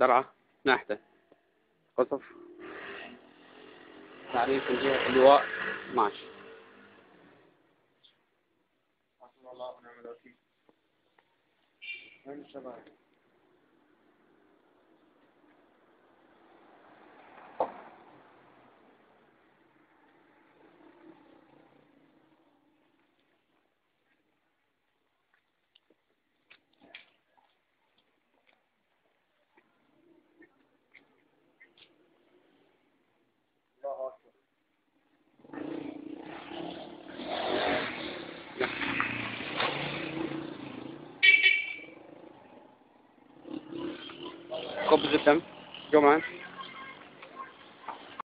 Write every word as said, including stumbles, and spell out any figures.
درعة ناحته قصف تعريف من جهة اللواء ماشي. حسبنا الله ونعم الوكيل. وين الشباب؟ الله أكبر. خبز الدم جمعة